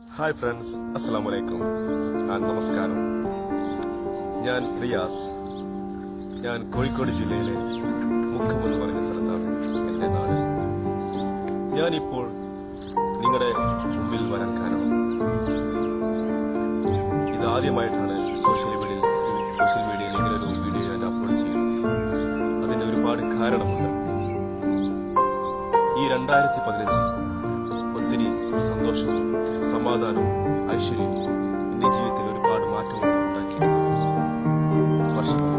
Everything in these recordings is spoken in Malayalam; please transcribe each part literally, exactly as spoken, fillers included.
ഹായ് ഫ്രണ്ട്സ്, അസ്സലാമു അലൈക്കും. നമസ്കാരം. ഞാൻ റിയാസ്. ഞാൻ കോഴിക്കോട് ജില്ലയിലെ മുക്കം എന്ന് പറയുന്ന സ്ഥലത്താണ് എൻ്റെ നാട്. ഞാനിപ്പോൾ നിങ്ങളുടെ മുമ്പിൽ വരാൻ കാരണം ഇതാദ്യമായിട്ടാണ് സോഷ്യൽ മീഡിയയിൽ സോഷ്യൽ മീഡിയയിൽ ഇങ്ങനെ ഒരു വീഡിയോ ഞാൻ അപ്ലോഡ് ചെയ്യുന്നത്. അതിന് ഒരുപാട് കാരണമുണ്ട്. ഈ രണ്ടായിരത്തി പതിനഞ്ച് ഒത്തിരി സന്തോഷവും സമാധാനവും ഐശ്വര്യവും എന്റെ ജീവിതത്തിൽ ഒരുപാട് മാറ്റങ്ങൾ ഉണ്ടാക്കിയിരുന്ന വർഷമാണ്.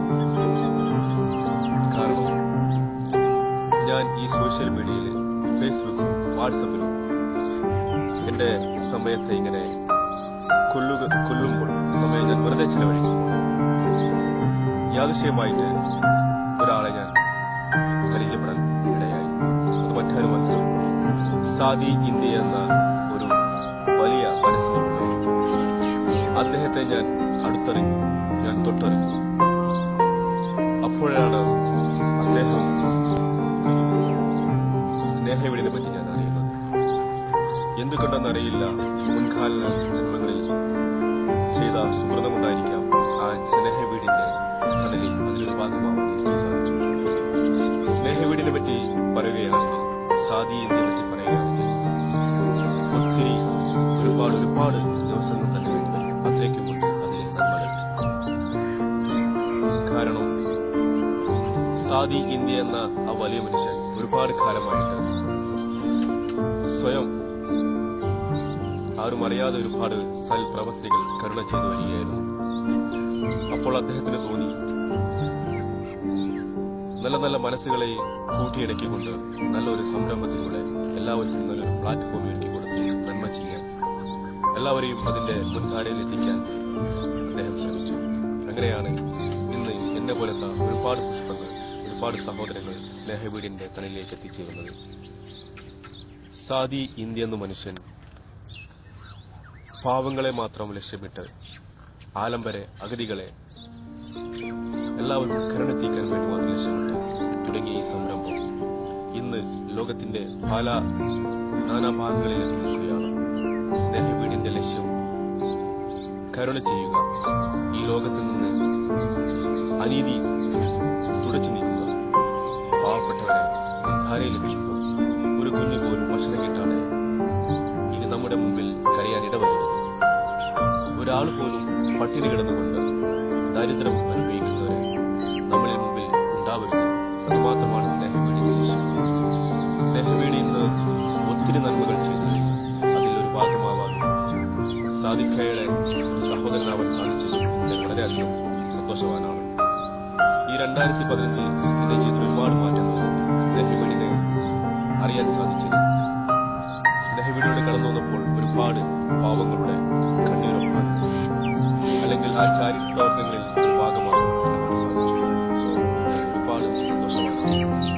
കാരണം ഞാൻ ഈ സോഷ്യൽ മീഡിയയിൽ ഫേസ്ബുക്കും വാട്സപ്പിലും എന്റെ സമയത്തെ ഇങ്ങനെ കൊല്ലുക കൊല്ലുമ്പോൾ സമയം ഞാൻ വെറുതെ ചെലവഴിക്കുമ്പോൾ യാദൃശ്യമായിട്ട് ഒരാളെ ഞാൻ പരിചയപ്പെടാൻ ഇടയായി. അത് മറ്റാരുമല്ല, സാദി ഇന്ത്യ എന്ന ഒരു വലിയ മനസ്സിലുണ്ട്. അദ്ദേഹത്തെ ഞാൻ അടുത്തറിഞ്ഞു, ഞാൻ തൊട്ടറിഞ്ഞു. അപ്പോഴാണ് അദ്ദേഹം സ്നേഹവീടിനെ പറ്റി ഞാൻ അറിയുന്നത്. എന്തുകൊണ്ടെന്നറിയില്ല, മുൻകാല ജന്മങ്ങളിൽ ചെയ്ത സുഹൃതം കൊണ്ടായിരിക്കാം ആ സ്നേഹവീടിന്റെ തണലിൽ അതിലൊരു ഭാഗമാവാൻ എനിക്ക് സാധിച്ചു. സ്നേഹവീടിനെ പറ്റി പറയുകയാണെങ്കിൽ, സാദി ഇന്ത്യയെ പറ്റി പറയുകയാണെങ്കിൽ ഒത്തിരി ഒരുപാട് ഒരുപാട് ദിവസങ്ങൾ തന്നെ വേണ്ടി അത്രയ്ക്കുമുണ്ട് അതിലെ നന്മകൾ. കാരണം സാദി ഇന്ത്യ എന്ന ആ വലിയ മനുഷ്യൻ ഒരുപാട് കാലമായിട്ട് സ്വയം ആരും അറിയാതെ ഒരുപാട് സൽപ്രവർത്തികൾ കരുണ ചെയ്തു വരികയായിരുന്നു. അപ്പോൾ അദ്ദേഹത്തിന് തോന്നി, നല്ല നല്ല മനസ്സുകളെ കൂട്ടിയിണക്കിക്കൊണ്ട് നല്ലൊരു സംരംഭത്തിലൂടെ എല്ലാവർക്കും നല്ലൊരു പ്ലാറ്റ്ഫോം ഒരുക്കി കൊടുത്ത് നന്മ ചെയ്യാൻ, എല്ലാവരെയും അതിന്റെ മുൻധാരയിൽ എത്തിക്കാൻ അദ്ദേഹം ശ്രമിച്ചു. അങ്ങനെയാണ് ഇന്ന് എന്നെ പോലത്തെ ഒരുപാട് പുഷ്പങ്ങൾ, ഒരുപാട് സഹോദരങ്ങൾ സ്നേഹവീടിന്റെ തണലിലേക്ക് എത്തിച്ചേരുന്നത്. സാദി ഇന്ത്യ എന്ന മനുഷ്യൻ പാവങ്ങളെ മാത്രം ലക്ഷ്യമിട്ട് ആലംബരെ, അഗതികളെ എല്ലാവർക്കും കരുണെത്തിക്കാൻ വേണ്ടി മാത്രം ലക്ഷ്യമിട്ട് തുടങ്ങിയ ഈ സംരംഭം ഇന്ന് ലോകത്തിന്റെ പല നാനാഭാഗങ്ങളിൽ നിൽക്കുകയാണ്. സ്നേഹവീടിന്റെ ലക്ഷ്യം കരുണ ചെയ്യുക, ഈ ലോകത്തിൽ നിന്ന് അനീതി തുടച്ചു നീക്കുക, പാവപ്പെട്ടവരെ ധാരയിൽ ലഭിക്കുക. ഒരു കുഞ്ഞു പോലും ഭക്ഷണം കിട്ടാതെ ഇനി നമ്മുടെ മുമ്പിൽ കരയാൻ ഇടവരുന്നത്, ഒരാൾ പോലും പട്ടിണി കിടന്നുകൊണ്ട് ദരിദ്രം അനുഭവിക്കുന്നവരെ നമ്മളിൽ മുമ്പിൽ ഉണ്ടാവരുത്. അതുമാത്രമാണ് സ്നേഹവീടിന്റെ ലക്ഷ്യം. സ്നേഹവീട് ഇന്ന് ഒത്തിരി നന്മകൾ ചെയ്തു. അതിലൊരു ഭാഗമാവാൻ സാദിഖയുടെ സഹോദരനാവാൻ സാധിച്ചത് ഞാൻ വളരെയധികം സന്തോഷവാനാണ്. ഈ രണ്ടായിരത്തി പതിനഞ്ച് എന്റെ ജീവിതത്തിൽ ഒരുപാട് മാറ്റങ്ങൾ സ്നേഹവീടിനെ അറിയാൻ സാധിച്ചത്. സ്നേഹവീടിലൂടെ കടന്നു വന്നപ്പോൾ ഒരുപാട് പാവങ്ങളുടെ കണ്ണീരൊപ്പാൻ, അല്ലെങ്കിൽ ആ ചാരിറ്റി പ്രവർത്തനങ്ങളിൽ ഒരു ഭാഗമാണ് എനിക്ക് സാധിച്ചു. സോ ഞാൻ ഒരുപാട് സന്തോഷമാണ്.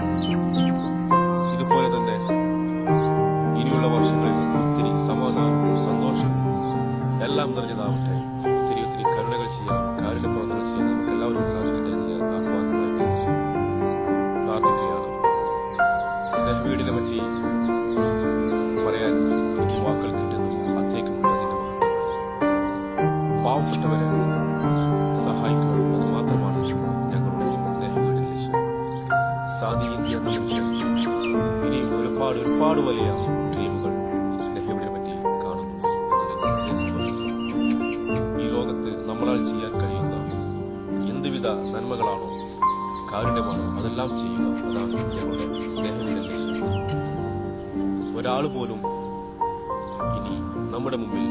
ഇതുപോലെ തന്നെ ഇനിയുള്ള വർഷങ്ങളിൽ ഒത്തിരി സമാധാനവും സന്തോഷവും എല്ലാം നിറഞ്ഞതാവട്ടെ. ഒത്തിരി ഒത്തിരി കരുണകൾ ചെയ്യാൻ, കാരുണ്യ പ്രവർത്തനങ്ങൾ ചെയ്യാൻ നമുക്ക് എല്ലാവരും സാധിക്കട്ടെ എന്ന് ഞാൻ ആത്മാർത്ഥമായിട്ട് പ്രാർത്ഥിക്കുകയാണ്. സ്നേഹവീടിനെ പറ്റി പറയാൻ എനിക്ക് വാക്കുകൾ കിട്ടുന്നില്ല, അത്രയ്ക്കുമുണ്ട് അതിന്റെ മഹത്വം. പാവപ്പെട്ടവരെ സഹായിക്കുക, അത് മാത്രമാണ് ഞങ്ങളുടെ സ്നേഹവീടിന്റെ ലക്ഷ്യം. സാദി ഇന്ത്യ എന്ന ലക്ഷ്യം ഇനിയും ഒരുപാട് ഒരുപാട് വലിയ ഡ്രീമുകൾ സ്നേഹവീടിനെ പറ്റി കാണുന്നു എന്നതിൽ സന്തോഷം. ഈ ലോകത്ത് നമ്മളാൽ ചെയ്യാൻ കഴിയുന്ന എന്തുവിധ നന്മകളാണോ, കാരുണ്യമാണോ, അതെല്ലാം ചെയ്യുക. അതാണ് ഞങ്ങളുടെ സ്നേഹവീടിന്റെ ലക്ഷ്യം. ഒരാൾ പോലും ഇനി നമ്മുടെ മുമ്പിൽ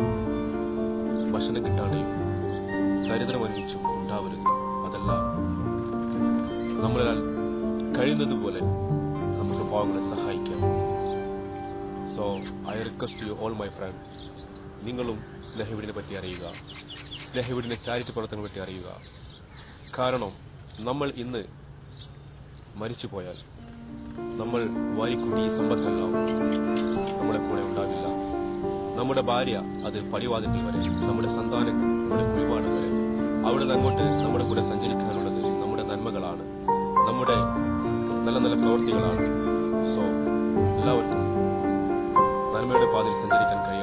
ഭക്ഷണം കിട്ടാതെയും ദരിദ്രം അനുഭവിച്ചും ഉണ്ടാവരുത്. അതെല്ലാം നമ്മളാൽ കഴിയുന്നത് പോലെ നമുക്ക് പാവങ്ങളെ സഹായിക്കാം. So I request you all my friends, നിങ്ങളും സ്നേഹവീടിനെ പറ്റി അറിയുക, സ്നേഹവീടിന്റെ ചാരിറ്റി പ്രവർത്തനങ്ങളെ പറ്റി അറിയുക. കാരണം നമ്മൾ ഇന്ന് മരിച്ചു പോയാൽ നമ്മൾ വാരിക്കൂട്ടി സമ്പത്തെല്ലാം നമ്മളെ കൂടെ ഉണ്ടാവില്ല. നമ്മുടെ ഭാര്യ അത് പടിവാതിൽ വരെ, നമ്മുടെ സന്താനങ്ങൾ നമ്മുടെ കുഴിവാട് വരെ, അവിടെ നിന്ന് അങ്ങോട്ട് നമ്മുടെ കൂടെ സഞ്ചരിക്കാനുള്ളത് നമ്മുടെ നന്മകളാണ്, നമ്മുടെ നല്ല നല്ല പ്രവൃത്തികളാണ്. സോ എല്ലാവർക്കും നന്മയുടെ പാതയിൽ സഞ്ചരിക്കാൻ കഴിയും.